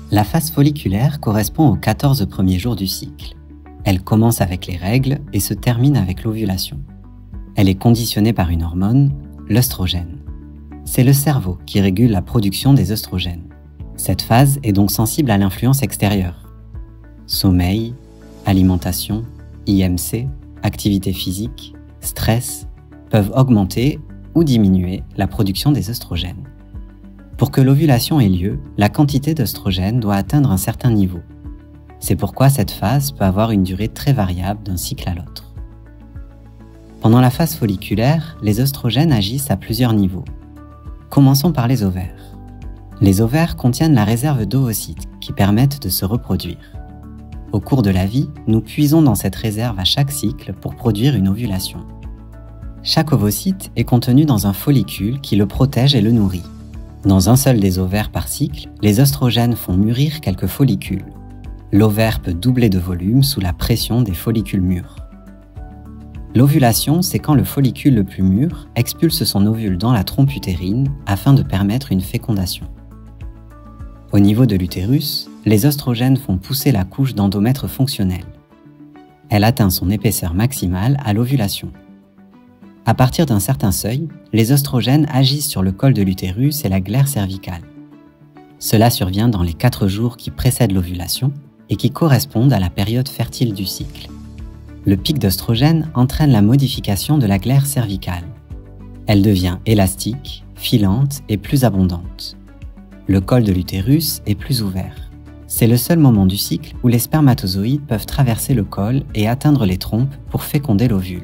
La phase folliculaire correspond aux 14 premiers jours du cycle. Elle commence avec les règles et se termine avec l'ovulation. Elle est conditionnée par une hormone, l'œstrogène. C'est le cerveau qui régule la production des œstrogènes. Cette phase est donc sensible à l'influence extérieure. Sommeil, alimentation, IMC, activité physique, stress peuvent augmenter ou diminuer la production des œstrogènes. Pour que l'ovulation ait lieu, la quantité d'œstrogènes doit atteindre un certain niveau. C'est pourquoi cette phase peut avoir une durée très variable d'un cycle à l'autre. Pendant la phase folliculaire, les œstrogènes agissent à plusieurs niveaux. Commençons par les ovaires. Les ovaires contiennent la réserve d'ovocytes qui permettent de se reproduire. Au cours de la vie, nous puisons dans cette réserve à chaque cycle pour produire une ovulation. Chaque ovocyte est contenu dans un follicule qui le protège et le nourrit. Dans un seul des ovaires par cycle, les œstrogènes font mûrir quelques follicules. L'ovaire peut doubler de volume sous la pression des follicules mûrs. L'ovulation, c'est quand le follicule le plus mûr expulse son ovule dans la trompe utérine afin de permettre une fécondation. Au niveau de l'utérus, les œstrogènes font pousser la couche d'endomètre fonctionnel. Elle atteint son épaisseur maximale à l'ovulation. À partir d'un certain seuil, les œstrogènes agissent sur le col de l'utérus et la glaire cervicale. Cela survient dans les 4 jours qui précèdent l'ovulation et qui correspondent à la période fertile du cycle. Le pic d'œstrogène entraîne la modification de la glaire cervicale. Elle devient élastique, filante et plus abondante. Le col de l'utérus est plus ouvert. C'est le seul moment du cycle où les spermatozoïdes peuvent traverser le col et atteindre les trompes pour féconder l'ovule.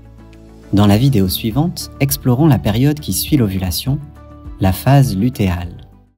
Dans la vidéo suivante, explorons la période qui suit l'ovulation, la phase lutéale.